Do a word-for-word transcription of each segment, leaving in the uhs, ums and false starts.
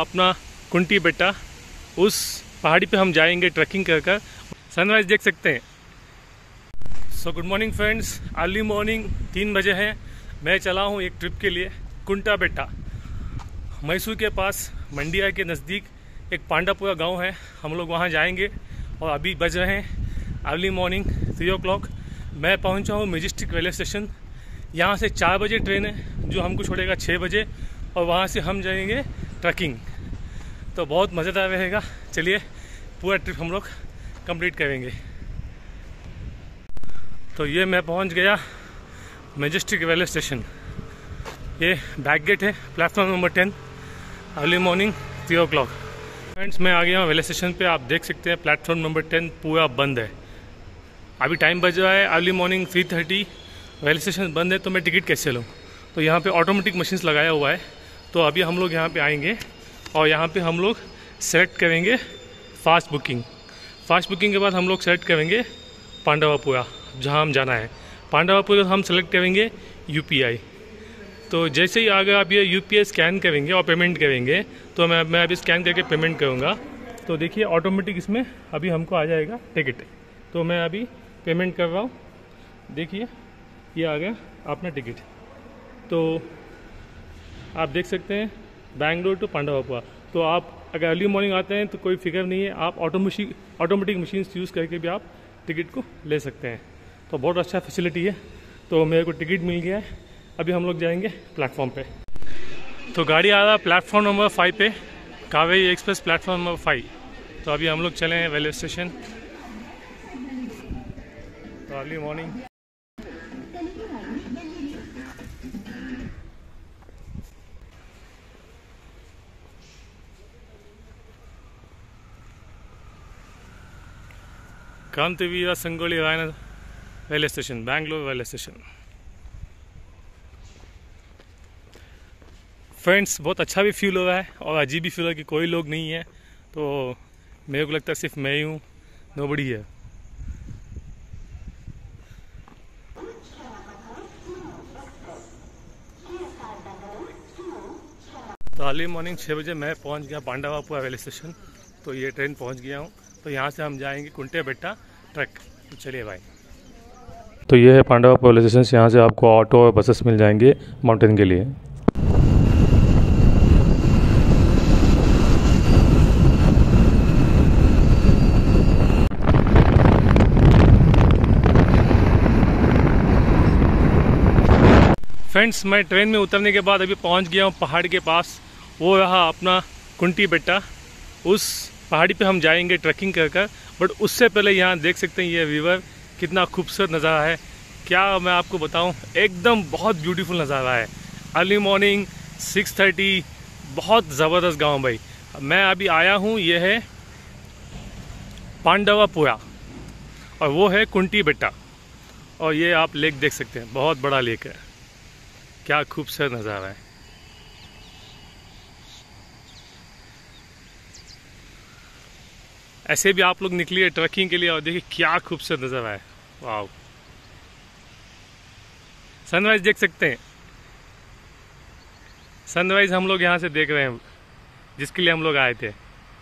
अपना कुंटी बेट्टा, उस पहाड़ी पे हम जाएंगे ट्रैकिंग कर कर। सनराइज देख सकते हैं। So good morning friends, early morning तीन बजे है। मैं चला हूँ एक ट्रिप के लिए कुंटा बेट्टा। मैसूर के पास मंडिया के नज़दीक एक पांडापुरा गांव है, हम लोग वहां जाएंगे। और अभी बज रहे हैं early morning three o'clock. मैं पहुंचा हूँ मेजेस्टिक रेलवे स्टेशन। यहाँ से चार बजे ट्रेन है जो हमको छोड़ेगा छः बजे, और वहाँ से हम जाएंगे ट्रैकिंग। तो बहुत मज़ेदार रहेगा। चलिए पूरा ट्रिप हम लोग कंप्लीट करेंगे। तो ये मैं पहुँच गया मेजेस्टिक रेलवे स्टेशन। ये बैक गेट है, platform number ten, early morning three o'clock. Friends मैं आ गया हूँ रेलवे स्टेशन पे। आप देख सकते हैं प्लेटफॉर्म नंबर टेन पूरा बंद है। अभी टाइम बज रहा है early morning three thirty. Railway station बंद है तो मैं टिकट कैसे लूँ? तो यहाँ पे ऑटोमेटिक मशीन्स लगाया हुआ है। तो अभी हम लोग यहाँ पे आएंगे और यहाँ पे हम लोग सेलेक्ट करेंगे फास्ट बुकिंग। फास्ट बुकिंग के बाद हम लोग सेलेक्ट करेंगे पांडवापुरा, जहाँ हम जाना है। पांडवापुरा हम सेलेक्ट करेंगे यू पी आई। तो जैसे ही आगे आप ये यू पी आई स्कैन करेंगे और पेमेंट करेंगे, तो मैं मैं अभी स्कैन करके पेमेंट करूँगा। तो देखिए ऑटोमेटिक इसमें अभी हमको आ जाएगा टिकट। तो मैं अभी पेमेंट कर रहा हूँ। देखिए ये आ गया अपना टिकट। तो आप देख सकते हैं बैंगलोर टू पांडवापुरा। तो आप अगर अर्ली मॉर्निंग आते हैं तो कोई फिक्र नहीं है, आप ऑटोमेटिक ऑटोमेटिक मशीन यूज़ करके भी आप टिकट को ले सकते हैं। तो बहुत अच्छा फैसिलिटी है। तो मेरे को टिकट मिल गया है। अभी हम लोग जाएंगे प्लेटफॉर्म पे। तो गाड़ी आ रहा है प्लेटफॉर्म नंबर फाइव पे, Kaveri Express platform number five. तो अभी हम लोग चले हैं रेलवे स्टेशन। तो early morning Krantivira Sangolli Rayanna railway station, Bangalore railway station. Friends बहुत अच्छा भी फील हो रहा है और अजीब भी फील हो रहा है कि कोई लोग नहीं है। तो मेरे को लगता है सिर्फ मैं ही हूँ, नोबडी है। तो अर्ली मॉर्निंग छः बजे मैं पहुँच गया पांडवापुरा रेलवे स्टेशन। तो ये ट्रेन पहुँच गया हूँ। तो यहाँ से हम जाएंगे कुंटे बेट्टा ट्रैक। तो चलिए भाई। तो ये है पांडवापुरा रेलवे स्टेशन। यहाँ से आपको ऑटो और बसेस मिल जाएंगे माउंटेन के लिए। फ्रेंड्स मैं ट्रेन में उतरने के बाद अभी पहुंच गया हूं पहाड़ के पास। वो रहा अपना कुंटी बेट्टा। उस पहाड़ी पे हम जाएंगे ट्रैकिंग कर कर। बट उससे पहले यहाँ देख सकते हैं ये रिवर कितना खूबसूरत नज़ारा है। क्या मैं आपको बताऊं, एकदम बहुत ब्यूटीफुल नज़ारा है। अर्ली मॉर्निंग सिक्स थर्टी, बहुत ज़बरदस्त गांव भाई। मैं अभी आया हूँ, ये है पांडवापुरा और वो है कुंटी बेट्टा। और ये आप लेक देख सकते हैं, बहुत बड़ा लेक है। क्या खूबसूरत नज़ारा है। ऐसे भी आप लोग निकलिए ट्रैकिंग के लिए और देखिए क्या खूबसूरत नज़ारा है। वाह, सनराइज देख सकते हैं। सनराइज हम लोग यहाँ से देख रहे हैं, जिसके लिए हम लोग आए थे।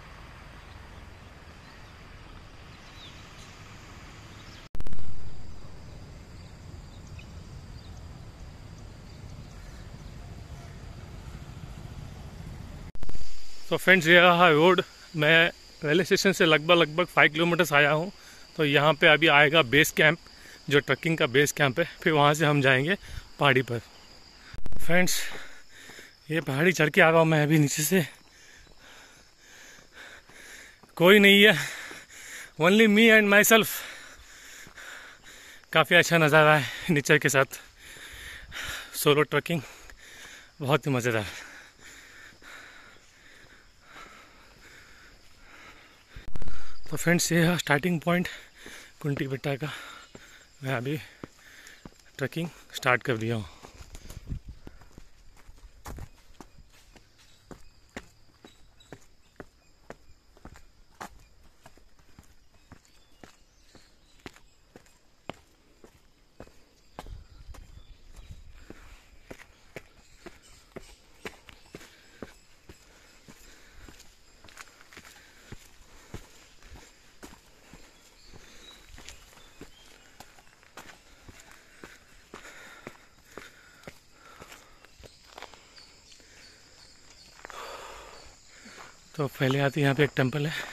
तो फ्रेंड्स ये रहा रोड। मैं रेलवे स्टेशन से लगभग लगभग फाइव किलोमीटर्स आया हूँ। तो यहाँ पे अभी आएगा बेस कैंप, जो ट्रैकिंग का बेस कैंप है। फिर वहाँ से हम जाएंगे पहाड़ी पर। फ्रेंड्स ये पहाड़ी चढ़ के आ रहा हूँ मैं अभी नीचे से। कोई नहीं है, only me and myself. काफ़ी अच्छा नज़ारा है नेचर के साथ। सोलो ट्रैकिंग बहुत ही मज़ेदार। तो फ्रेंड्स ये है स्टार्टिंग पॉइंट कुंटी बेट्टा का। मैं अभी ट्रैकिंग स्टार्ट कर दिया हूँ। तो पहले आती यहाँ पे एक टेंपल है।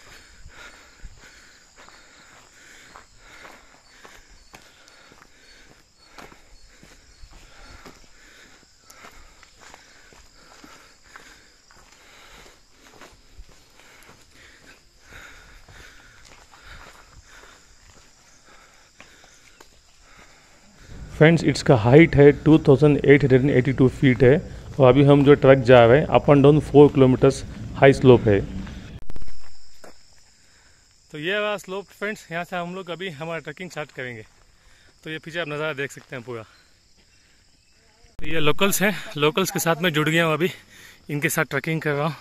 फ्रेंड्स, इसका हाइट है two thousand eight hundred eighty two feet है और अभी हम जो ट्रैक जा रहे हैं up and down four kilometres high slope है। तो ये वाला स्लोप फ्रेंड्स, यहाँ से हम लोग अभी हमारा ट्रैकिंग स्टार्ट करेंगे। तो ये पीछे आप नज़ारा देख सकते हैं पूरा। तो ये लोकल्स हैं, लोकल्स के साथ मैं जुड़ गया हूँ, अभी इनके साथ ट्रैकिंग कर रहा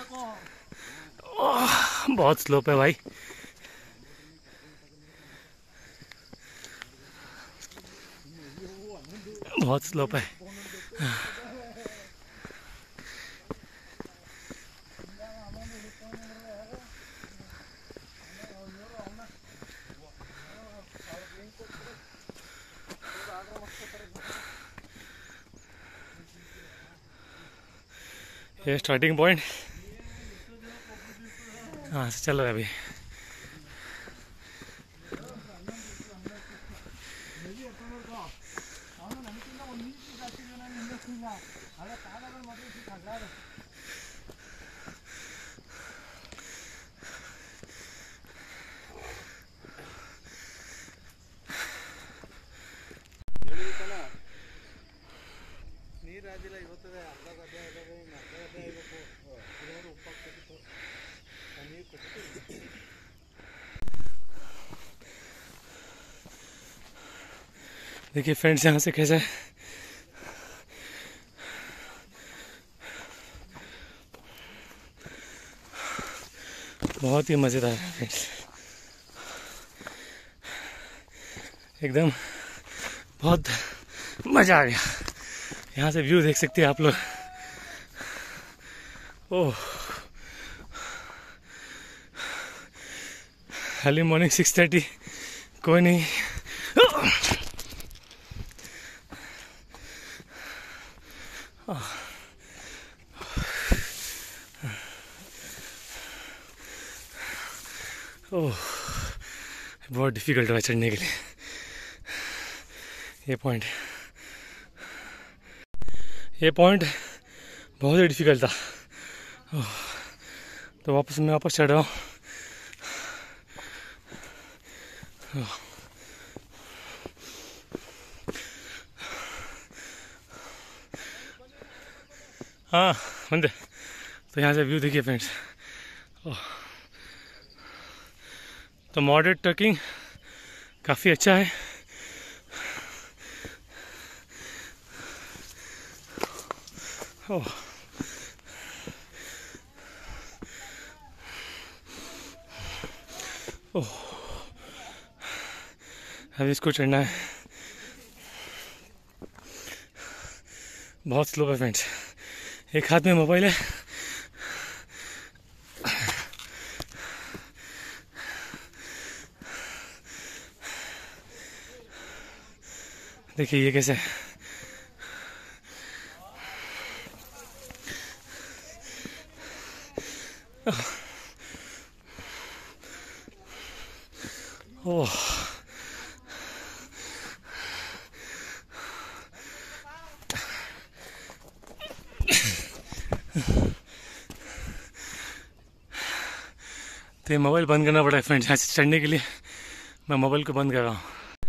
हूँ। बहुत स्लोप है भाई। बहुत स्लोप है। ये स्टार्टिंग पॉइंट हाँ से चल रहा है अभी। देखिए फ्रेंड्स, यहाँ से कैसा है, बहुत ही मज़ेदार है फ्रेंड्स, एकदम बहुत मज़ा आ गया। यहाँ से व्यू देख सकते हैं आप लोग। Oh, early morning six thirty, कोई नहीं। ओह, बहुत डिफ़िकल्ट है चढ़ने के लिए ये पॉइंट। ये पॉइंट बहुत ही डिफ़िकल्ट था। ओह, तो वापस मैं वापस चढ़ रहा हूँ। हाँ मंदिर। तो यहाँ से व्यू देखिए फ्रेंड्स। तो मॉडरेट ट्रैकिंग काफ़ी अच्छा है। ओह, ओह, अभी इसको चढ़ना है। बहुत स्लो है फ्रेंड्स। एक हाथ में मोबाइल है, देखिए ये कैसे है। ओह, तो ये मोबाइल बंद करना पड़ा है फ्रेंड्स। यहाँ से चढ़ने के लिए मैं मोबाइल को बंद कर रहा हूँ।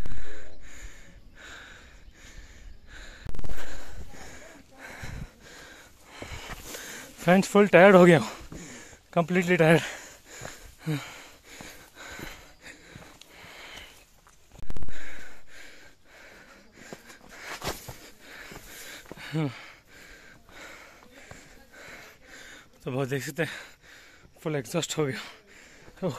फ्रेंड्स, फुल टायर्ड हो गया हूँ, कम्प्लीटली टायर्ड। तो बहुत देख सकते हैं, फुल एग्जॉस्ट हो गया। ओह,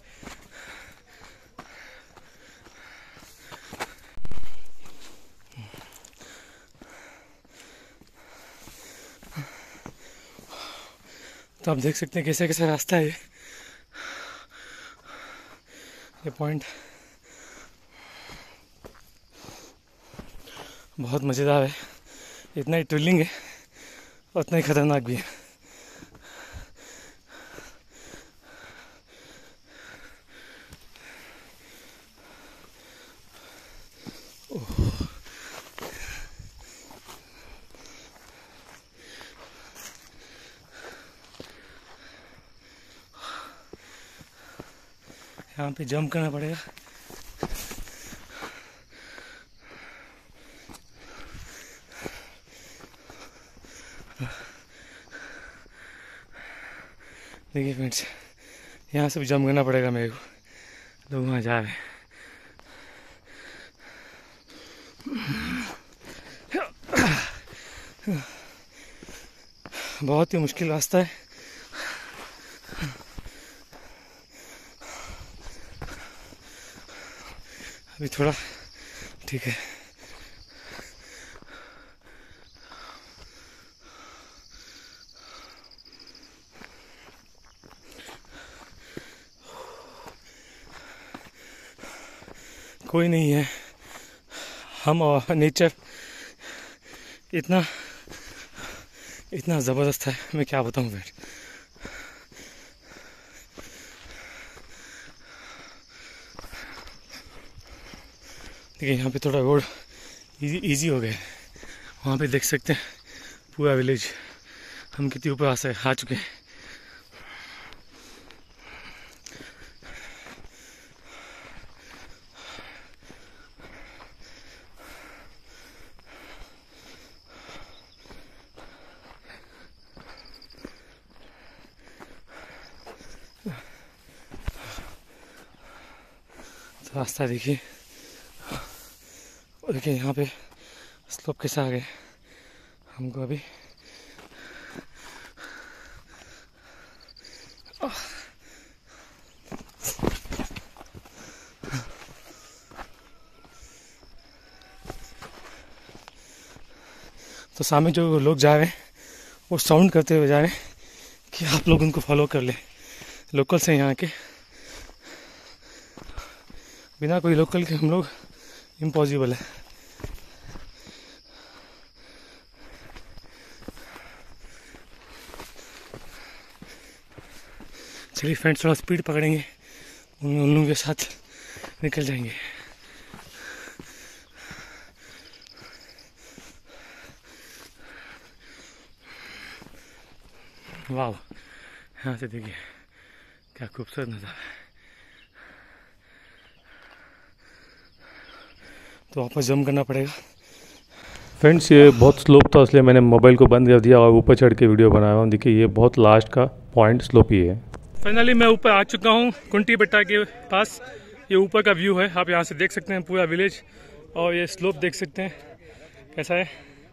तो आप देख सकते हैं कैसे कैसे रास्ता है ये ये पॉइंट बहुत मज़ेदार है। इतना ही थ्रिलिंग है, उतना ही खतरनाक भी है। यहाँ पे जंप करना पड़ेगा। देखिए फ्रेंड्स, यहाँ से भी जंप करना पड़ेगा मेरे को। लोग वहाँ जा रहे हैं। बहुत ही मुश्किल रास्ता है। अभी थोड़ा ठीक है। कोई नहीं है, हम और नेचर इतना इतना ज़बरदस्त है, मैं क्या बताऊँ फिर। देखिए यहाँ पे थोड़ा रोड इजी इजी हो गया है। वहाँ पे देख सकते हैं पूरा विलेज। हम कितने ऊपर आ से आ चुके हैं। रास्ता देखिए, देखिए यहाँ पे स्लोप कैसा आ गया हमको अभी। तो सामने जो लोग जा रहे हैं वो साउंड करते हुए जा रहे हैं कि आप लोग उनको फॉलो कर ले। लोकल्स हैं यहाँ के, बिना कोई लोकल के हम लोग इम्पॉसिबल है। चलिए फ्रेंड्स, थोड़ा स्पीड पकड़ेंगे, उन उन लोगों के साथ निकल जाएंगे। वाह, यहाँ से देखिए क्या खूबसूरत नज़ारा है। तो वापस जंप करना पड़ेगा। फ्रेंड्स, ये बहुत स्लोप था, इसलिए मैंने मोबाइल को बंद कर दिया और ऊपर चढ़ के वीडियो बना रहा हूँ। देखिए ये बहुत लास्ट का पॉइंट स्लोप ही है। फाइनली मैं ऊपर आ चुका हूँ, कुंटी बेट्टा के पास। ये ऊपर का व्यू है, आप यहाँ से देख सकते हैं पूरा विलेज, और ये स्लोप देख सकते हैं कैसा है।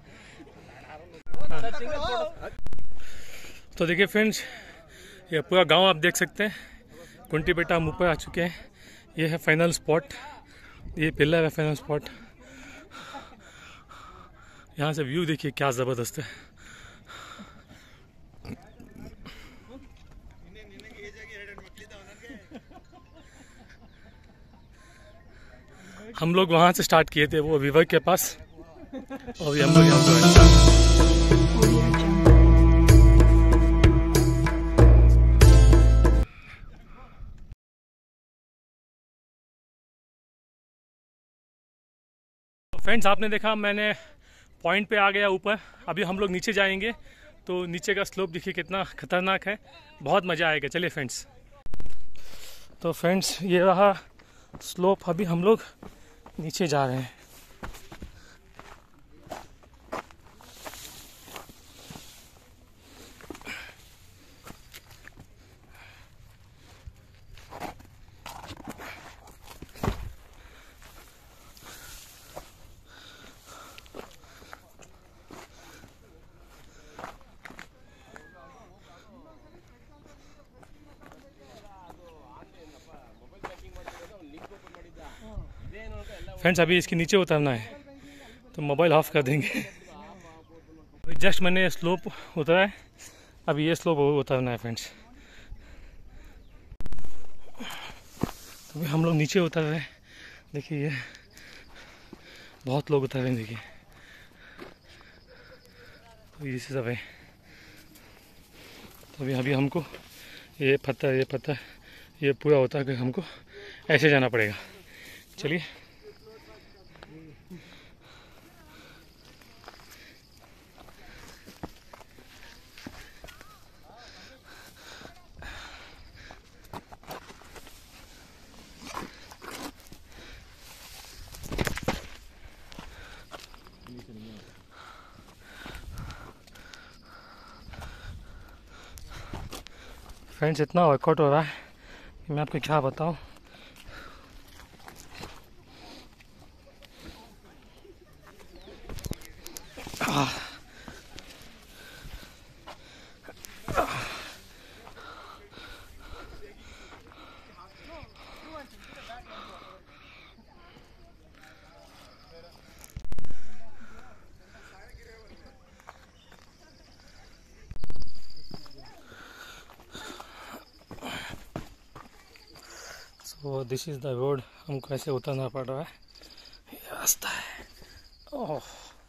हाँ। तो देखिए फ्रेंड्स, ये पूरा गांव आप देख सकते हैं। कुंटी बेट्टा हम ऊपर आ चुके हैं। ये है फाइनल स्पॉट, ये पिलर है फाइनल स्पॉट। यहाँ से व्यू देखिए क्या ज़बरदस्त है। हम लोग वहाँ से स्टार्ट किए थे, वो रिवर के पास, और अभी हम लोग यहाँ पर। फ्रेंड्स, आपने देखा मैंने पॉइंट पे आ गया ऊपर। अभी हम लोग नीचे जाएंगे, तो नीचे का स्लोप देखिए कितना खतरनाक है, बहुत मज़ा आएगा। चलिए फ्रेंड्स। तो फ्रेंड्स, ये रहा स्लोप, अभी हम लोग नीचे जा रहे हैं। फ्रेंड्स, अभी इसके नीचे उतरना है, तो मोबाइल ऑफ कर देंगे। अभी जस्ट मैंने स्लोप उतरा है, अभी ये स्लोप उतरना है फ्रेंड्स। तो अभी हम लोग नीचे उतर रहे हैं। देखिए ये बहुत लोग उतर रहे हैं, देखिए। तो ये सब है। तो अभी अभी हमको ये पत्थर ये पत्थर ये पूरा होता है कि हमको ऐसे जाना पड़ेगा। चलिए। फ्रेंड्स इतना वर्कआउट हो रहा है कि मैं आपको क्या बताऊँ। So this is the road, हमको ऐसे उतरना पड़ रहा है, ये रास्ता है। ओह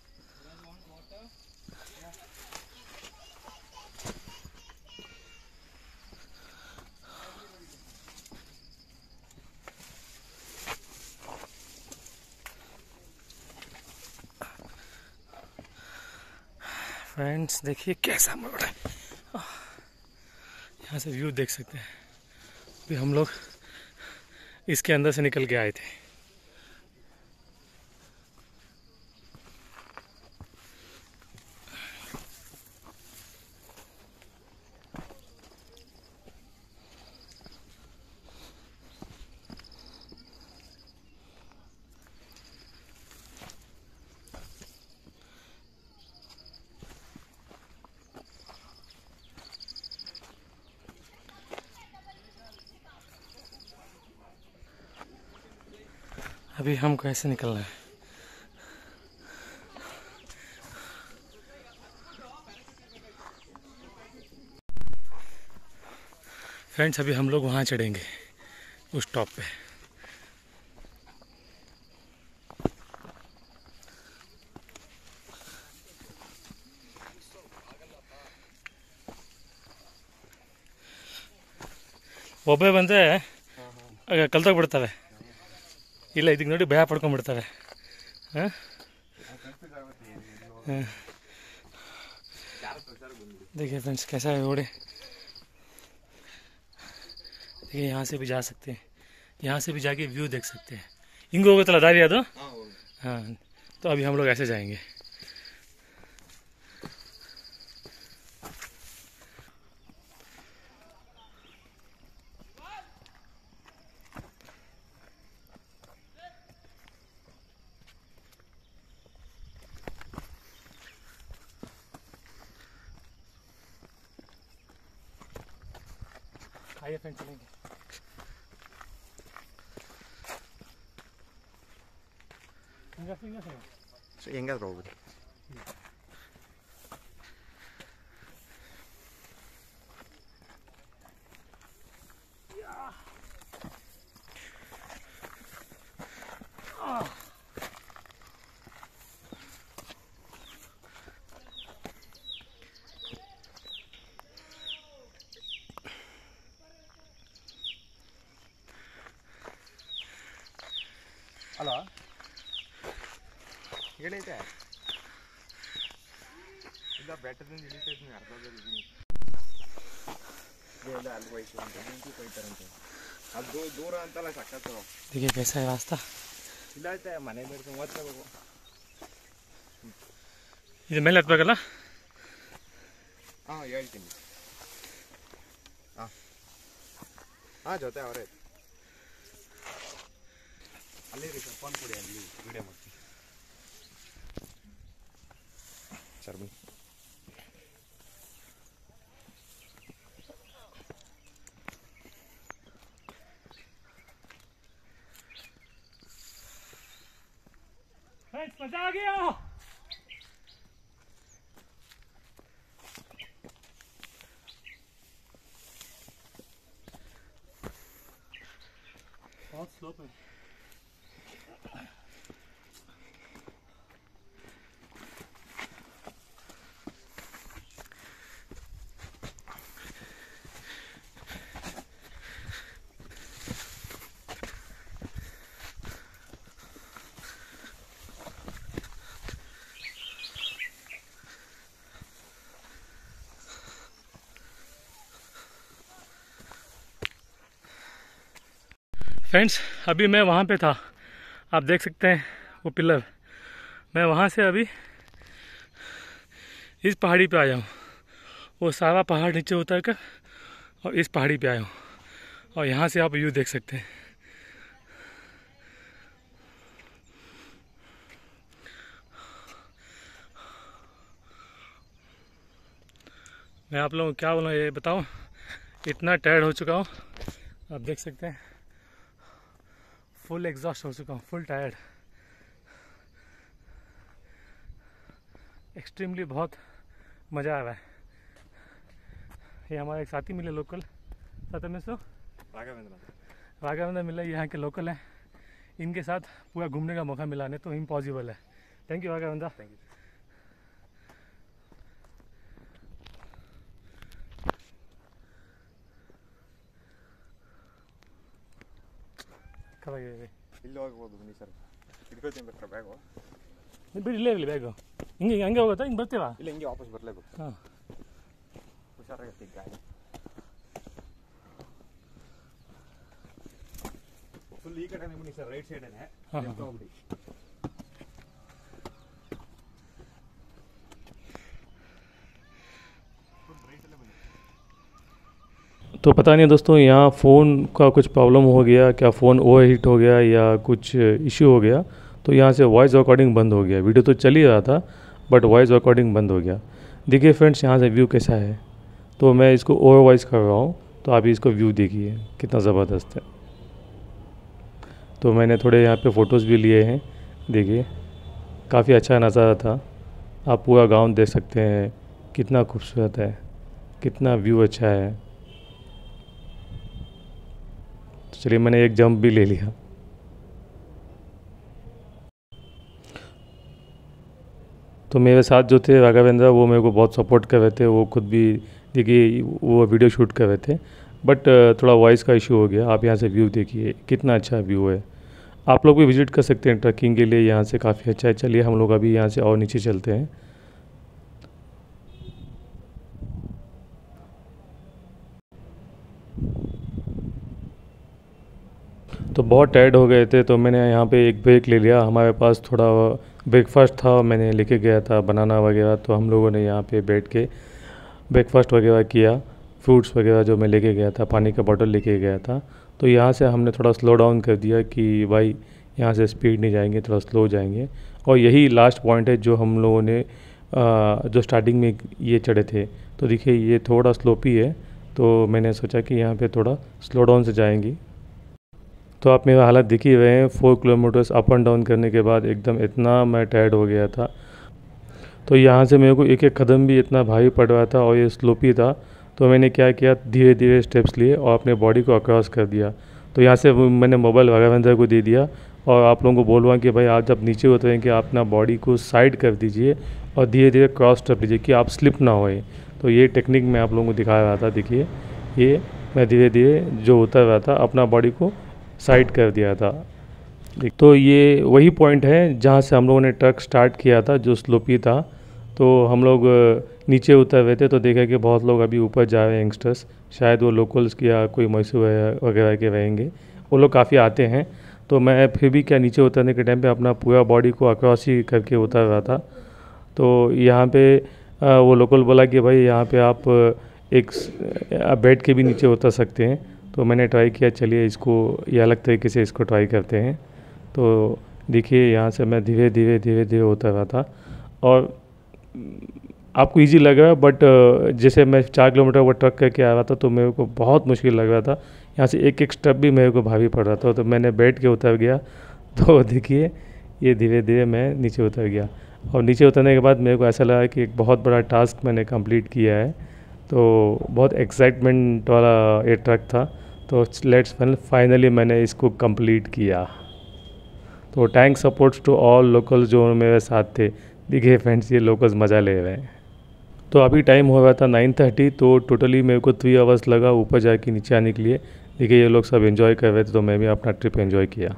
फ्रेंड्स देखिए कैसा मोड़ है, यहाँ से व्यू देख सकते हैं। अभी हम लोग इसके अंदर से निकल के आए थे। अभी हमको ऐसे निकलना है। फ्रेंड्स अभी हम लोग वहाँ चढ़ेंगे उस टॉप पे। ಒಬ್ಬೇ ಬಂದರೆ ಕಲ್ ತಗ್ಬಿಡ್ತವೆ, ಇಲ್ಲ ಇದಕ್ಕೆ ನೋಡಿ ಭಯ ಪಡ್ಕೊಂಡ್ಬಿಡ್ತವೆ। ಹಾಂ हाँ। देखिए फ्रेंड्स कैसा है रोड, देखिए यहाँ से भी जा सकते हैं, यहाँ से भी जाके व्यू देख सकते हैं। हिंग होगा तो दारी यादव। हाँ तो अभी हम लोग ऐसे जाएंगे। आइए फ्रेंड्स चलेंगे। Så inga droger. Hallå? ಹೇಳಿದೆ ಇಲ್ಲ ಬೆಟ್ಟದಿಂದ ಇಳಿತೈತಿ ಅರ್ಧದಲ್ಲಿ ಇದೆಲ್ಲ ಅಲ್ಲಿ ಹೋಯ್ತು ಅಂತ ನಿಂತು ಹೋಯ್ತಾರಂತೆ ಅದು ದೂರ ಅಂತಲ್ಲ ಸಕ್ಕತ್ತು। देखिए कैसा है रास्ता, ಇಲ್ಲ ಐತೆ ಮನೆ ಮೇಲೆ ಓದ್ಕೋಬೇಕು। ಇದು ಮೇಲೆ ಹತ್ಬೇಕಲ್ಲ? ಹಾಂ ಹೇಳ್ತೀನಿ। ಹಾಂ ಹಾಂ ಜೊತೆ ಅವರೇ ಅಲ್ಲಿ ರೀ ಫೋನ್ ಕೊಡಿ, ಅಲ್ಲಿ ವಿಡಿಯೋ ಮಾಡ್ತೀನಿ ಸರ್ ಬನ್ನಿ। मजा आ गया। बहुत स्लोप है। फ्रेंड्स अभी मैं वहाँ पे था, आप देख सकते हैं वो पिलर, मैं वहाँ से अभी इस पहाड़ी पे आया हूँ। वो सारा पहाड़ नीचे उतर कर और इस पहाड़ी पे आया हूँ और यहाँ से आप व्यू देख सकते हैं। मैं आप लोगों को क्या बोलूँ ये बताऊँ, इतना टायर्ड हो चुका हूँ, आप देख सकते हैं फुल एग्जॉस्ट हो चुका हूँ, फुल टायर्ड, एक्सट्रीमली बहुत मज़ा आ रहा है। ये हमारे एक साथी मिले लोकल, साथ में सो राघवेंद्र राघवेंद्र मिले, यहाँ के लोकल हैं, इनके साथ पूरा घूमने का मौका मिला नहीं तो इम्पॉसिबल है। Thank you Raghavendra. Thank you. ಇಲ್ಲಿ ಹೋಗ್ಬೋದು ಬನ್ನಿ ಸರ್, ಹಿಡ್ಕೊಳ್ತೀನಿ ಬೇಕಾರೆ ಬ್ಯಾಗು. ಬಿಡಿ ಇಲ್ಲೇ ಇರಲಿ ಬ್ಯಾಗು, ಹಿಂಗೆ ಹಂಗೆ ಹೋಗುತ್ತಾ, ಹಿಂಗೆ ಬರ್ತೀವಾ? ಇಲ್ಲ ಹಿಂಗೆ ವಾಪಸ್ ಬರಲೇಬೇಕು. ಹಾಂ ಹುಷಾರಾಗತ್ತೆ ಗಾಡಿ ಫುಲ್ ಈ ಕಡೆನೇ ಬನ್ನಿ ಸರ್, ರೈಟ್ ಸೈಡೇನೆ ಹೋಗ್ಬಿಡಿ. तो पता नहीं दोस्तों, यहाँ फ़ोन का कुछ प्रॉब्लम हो गया क्या, फ़ोन ओवर हीट हो गया या कुछ इश्यू हो गया, तो यहाँ से वॉइस रिकॉर्डिंग बंद हो गया। वीडियो तो चल ही रहा था बट वॉइस रिकॉर्डिंग बंद हो गया। देखिए फ्रेंड्स, यहाँ से व्यू कैसा है, तो मैं इसको ओवर वॉइस कर रहा हूँ, तो आप इसको व्यू देखिए कितना ज़बरदस्त है। तो मैंने थोड़े यहाँ पे फ़ोटोज़ भी लिए हैं, देखिए काफ़ी अच्छा नज़ारा था। आप पूरा गाँव देख सकते हैं, कितना खूबसूरत है, कितना व्यू अच्छा है। तो चलिए मैंने एक जंप भी ले लिया। तो मेरे साथ जो थे राघवेंद्र, वो मेरे को बहुत सपोर्ट कर रहे थे, वो खुद भी देखिए वो वीडियो शूट कर रहे थे, बट थोड़ा वॉइस का इशू हो गया। आप यहाँ से व्यू देखिए कितना अच्छा व्यू है। आप लोग भी विज़िट कर सकते हैं ट्रैकिंग के लिए, यहाँ से काफ़ी अच्छा है। चलिए हम लोग अभी यहाँ से और नीचे चलते हैं। तो बहुत टायर्ड हो गए थे, तो मैंने यहाँ पे एक ब्रेक ले लिया। हमारे पास थोड़ा ब्रेकफास्ट था, मैंने लेके गया था बनाना वगैरह, तो हम लोगों ने यहाँ पे बैठ के ब्रेकफास्ट वगैरह किया। फ्रूट्स वगैरह जो मैं लेके गया था, पानी का बॉटल लेके गया था। तो यहाँ से हमने थोड़ा स्लो डाउन कर दिया कि भाई यहाँ से स्पीड नहीं जाएंगे, थोड़ा स्लो जाएंगे। और यही लास्ट पॉइंट है जो हम लोगों ने जो स्टार्टिंग में ये चढ़े थे। तो देखिए ये थोड़ा स्लोपी है, तो मैंने सोचा कि यहाँ पे थोड़ा स्लो डाउन से जाएंगी। तो आप मेरा हालत दिख ही रहे हैं, four kilometres up and down करने के बाद एकदम इतना मैं टायर्ड हो गया था। तो यहाँ से मेरे को एक एक कदम भी इतना भारी पड़ रहा था और ये स्लोपी था। तो मैंने क्या किया, धीरे धीरे स्टेप्स लिए और अपने बॉडी को अक्रॉस कर दिया। तो यहाँ से मैंने मोबाइल राघवेंद्र को दे दिया और आप लोगों को बोल रहा हूँ कि भाई आप जब नीचे उतरें कि आप अपना बॉडी को साइड कर दीजिए और धीरे धीरे क्रॉस स्टेप लीजिए कि आप स्लिप ना होए। तो ये टेक्निक मैं आप लोगों को दिखा रहा था। देखिए ये मैं धीरे धीरे जो उतर रहा था अपना बॉडी को साइड कर दिया था। तो ये वही पॉइंट है जहाँ से हम लोगों ने ट्रक स्टार्ट किया था, जो स्लोपी था। तो हम लोग नीचे उतर रहे थे तो देखा कि बहुत लोग अभी ऊपर जा रहे हैं, यंगस्टर्स, शायद वो लोकल्स या कोई मैसूर वगैरह के रहेंगे, वो लोग काफ़ी आते हैं। तो मैं फिर भी क्या नीचे उतरने के टाइम पे अपना पूरा बॉडी को अक्रॉस ही करके उतर रहा था। तो यहाँ पे वो लोकल बोला कि भाई यहाँ पे आप एक बैठ के भी नीचे उतर सकते हैं। तो मैंने ट्राई किया, चलिए इसको ये अलग तरीके से इसको ट्राई करते हैं। तो देखिए यहाँ से मैं धीरे धीरे धीरे धीरे उतर रहा था और आपको इजी लग रहा है, बट जैसे मैं चार किलोमीटर वो ट्रक करके आ रहा था तो मेरे को बहुत मुश्किल लग रहा था। यहाँ से एक एक स्टेप भी मेरे को भारी पड़ रहा था। तो मैंने बैठ के उतर गया। तो देखिए ये धीरे धीरे मैं नीचे उतर गया और नीचे उतरने के बाद मेरे को ऐसा लगा कि एक बहुत बड़ा टास्क मैंने कंप्लीट किया है। तो बहुत एक्साइटमेंट वाला ये ट्रक था। तो लेट्स फाइनली मैंने इसको कंप्लीट किया। तो thanks supports to all locals जो मेरे साथ थे। देखिए फ्रेंड्स ये लोकल्स मज़ा ले रहे हैं। तो अभी टाइम हो रहा था नाइन थर्टी, तो टोटली मेरे को थ्री आवर्स लगा ऊपर जाके नीचे आने के लिए। देखिए ये लोग सब एंजॉय कर रहे थे, तो मैं भी अपना ट्रिप एंजॉय किया।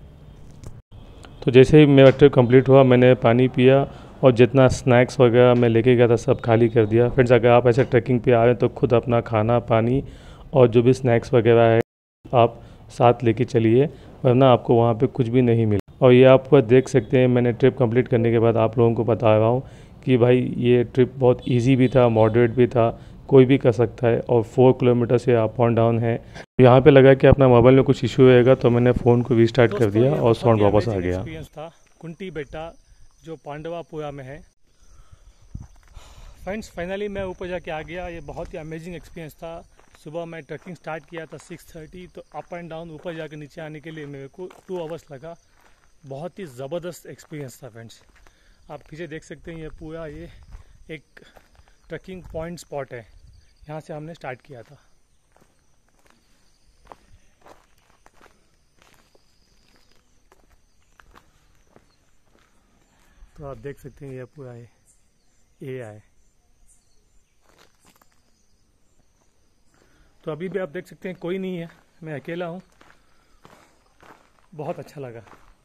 तो जैसे ही मेरा ट्रिप कंप्लीट हुआ, मैंने पानी पिया और जितना स्नैक्स वगैरह मैं लेके गया था सब खाली कर दिया। फ्रेंड्स अगर आप ऐसे ट्रैकिंग पे आ रहे हैं तो खुद अपना खाना पानी और जो भी स्नैक्स वगैरह है आप साथ लेके चलिए, वरना आपको वहाँ पे कुछ भी नहीं मिला। और ये आपको देख सकते हैं, मैंने ट्रिप कंप्लीट करने के बाद आप लोगों को बता रहा हूँ कि भाई ये ट्रिप बहुत इजी भी था, मॉडरेट भी था, कोई भी कर सकता है और फोर किलोमीटर से अप एंड डाउन है। यहाँ पे लगा कि अपना मोबाइल में कुछ इशू रहेगा तो मैंने फ़ोन को रीस्टार्ट कर दिया और साउंड वापस आ गया। एक्सपीरियंस था कुंटी बेट्टा जो पांडवापुरा में है। फ्रेंड्स फाइनली मैं ऊपर जाके आ गया। ये बहुत ही अमेजिंग एक्सपीरियंस था। सुबह मैं ट्रैकिंग स्टार्ट किया था सिक्स थर्टी, तो अप एंड डाउन ऊपर जाके नीचे आने के लिए मेरे को टू आवर्स लगा। बहुत ही ज़बरदस्त एक्सपीरियंस था फ्रेंड्स। आप पीछे देख सकते हैं ये पूरा ये एक ट्रैकिंग पॉइंट स्पॉट है, यहाँ से हमने स्टार्ट किया था। तो आप देख सकते हैं ये पूरा ये एरिया है। तो अभी भी आप देख सकते हैं कोई नहीं है, मैं अकेला हूँ। बहुत अच्छा लगा।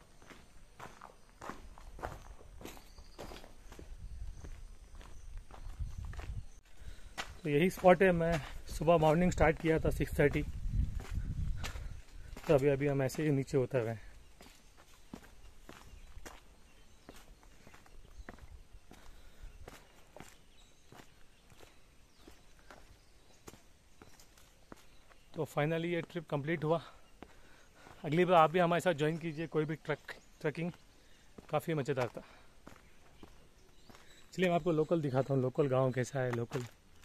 तो यही स्पॉट है। मैं सुबह मॉर्निंग स्टार्ट किया था सिक्स थर्टी, तो अभी अभी हम ऐसे ही नीचे उतर रहे हैं। तो फाइनली ये ट्रिप कंप्लीट हुआ। अगली बार आप भी हमारे साथ ज्वाइन कीजिए कोई भी ट्रक ट्रैकिंग, काफ़ी मज़ेदार था। चलिए मैं आपको लोकल दिखाता हूँ, लोकल गांव कैसा है लोकल।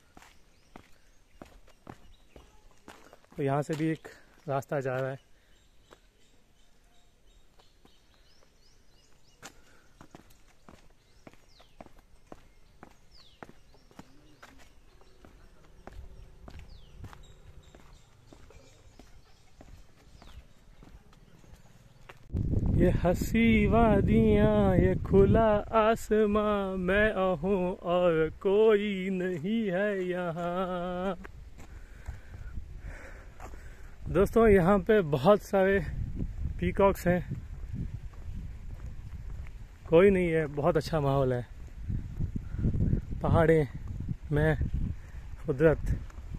तो यहाँ से भी एक रास्ता जा रहा है। ये हंसी वादियाँ, ये खुला आसमां, मैं हूँ और कोई नहीं है यहाँ। दोस्तों यहाँ पे बहुत सारे पीकॉक्स हैं, कोई नहीं है, बहुत अच्छा माहौल है। पहाड़ें में कुदरत,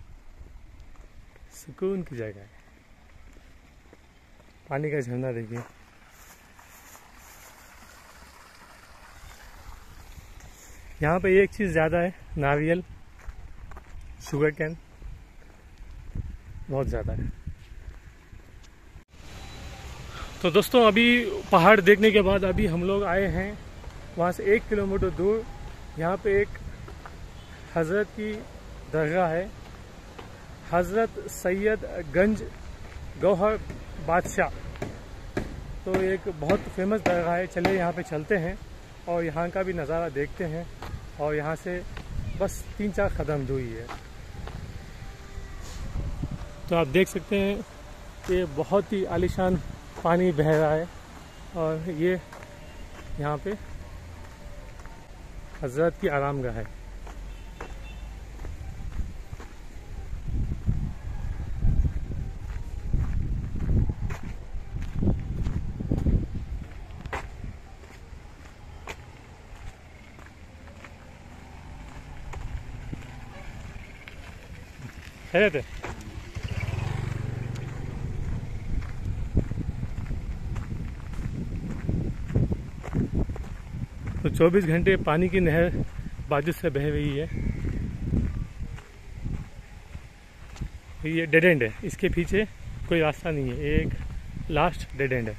सुकून की जगह है। पानी का झरना देखिए। यहाँ पे एक चीज़ ज़्यादा है, नारियल, शुगर कैन बहुत ज़्यादा है। तो दोस्तों अभी पहाड़ देखने के बाद अभी हम लोग आए हैं वहाँ से एक किलोमीटर दूर। यहाँ पे एक हज़रत की दरगाह है, हज़रत सैयद गंज गौहर बादशाह। तो एक बहुत फेमस दरगाह है। चलिए यहाँ पे चलते हैं और यहाँ का भी नज़ारा देखते हैं। और यहाँ से बस तीन चार कदम दूरी है। तो आप देख सकते हैं कि बहुत ही आलीशान पानी बह रहा है और ये यहाँ पे हज़रत की आरामगाह है। है थे तो चौबीस घंटे पानी की नहर बाजू से बह रही है। ये डेड एंड है, इसके पीछे कोई रास्ता नहीं है, एक लास्ट डेड एंड है।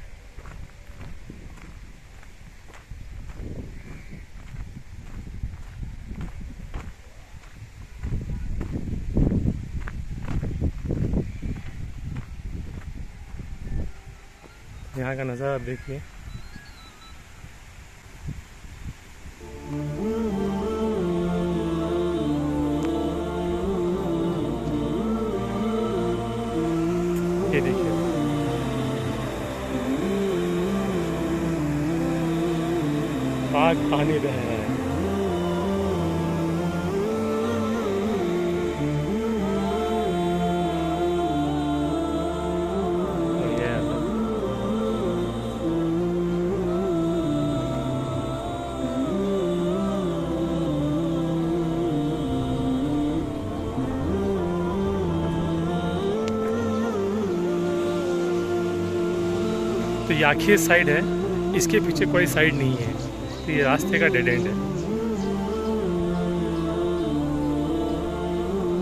यहाँ का नज़ारा देखिए। ये देखिए पाक पानी बह रहा है। तो ये आखिरी साइड है, इसके पीछे कोई साइड नहीं है। तो ये रास्ते का डेड एंड है।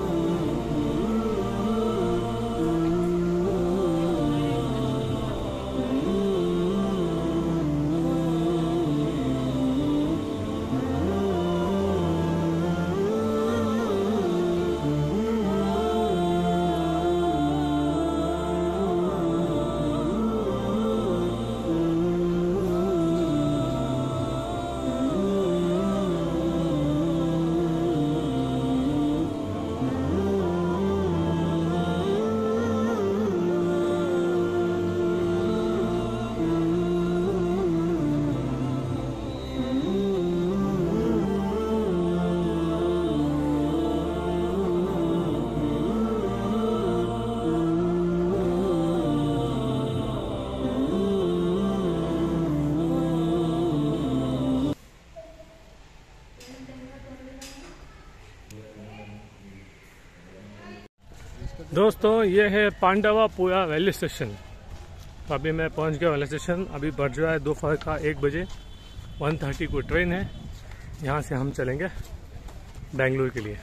दोस्तों ये है पांडवापुरा रेलवे स्टेशन। तो अभी मैं पहुंच गया रेलवे स्टेशन। अभी बढ़ रहा है दोपहर का एक बजे। वन थर्टी को ट्रेन है। यहाँ से हम चलेंगे बेंगलुरु के लिए।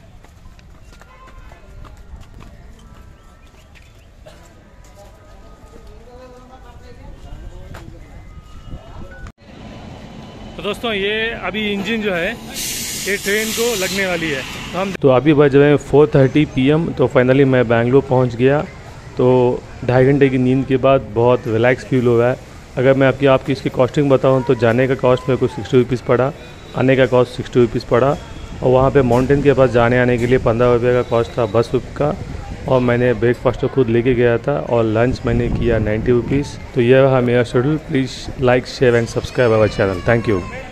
तो दोस्तों ये अभी इंजन जो है ये ट्रेन को लगने वाली है। तो हम तो अभी बज रहे हैं फोर थर्टी पी एम। तो फाइनली मैं बेंगलुरु पहुंच गया। तो ढाई घंटे की नींद के बाद बहुत रिलैक्स फील हो रहा है। अगर मैं आपकी आपकी इसकी कॉस्टिंग बताऊं तो जाने का कॉस्ट मेरे को सिक्सटी रुपीज़ पड़ा, आने का कॉस्ट सिक्सटी रुपीज़ पड़ा, और वहाँ पे माउंटेन के पास जाने आने के लिए पंद्रह रुपये का कॉस्ट था बस का। और मैंने ब्रेकफास्ट तो खुद लेके गया था और लंच मैंने किया नाइन्टी रुपीज़। तो यह रहा मेरा schedule. Please like share and subscribe our channel. Thank you.